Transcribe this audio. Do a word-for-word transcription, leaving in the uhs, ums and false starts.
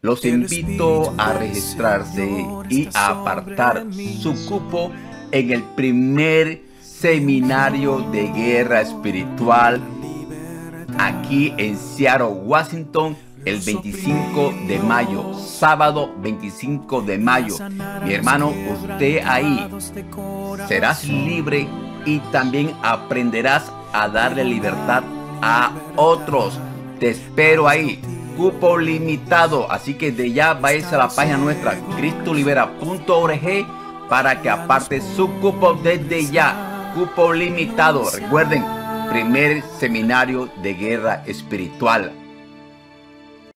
Los invito a registrarse y a apartar su cupo en el primer seminario de guerra espiritual aquí en Seattle, Washington, el veinticinco de mayo, sábado veinticinco de mayo. Mi hermano, usted ahí serás libre y también aprenderás a darle libertad a otros. Te espero ahí. Cupo limitado, así que de ya vayas a la página nuestra cristo libera punto org para que aparte su cupo desde ya. Cupo limitado. Recuerden, primer seminario de guerra espiritual.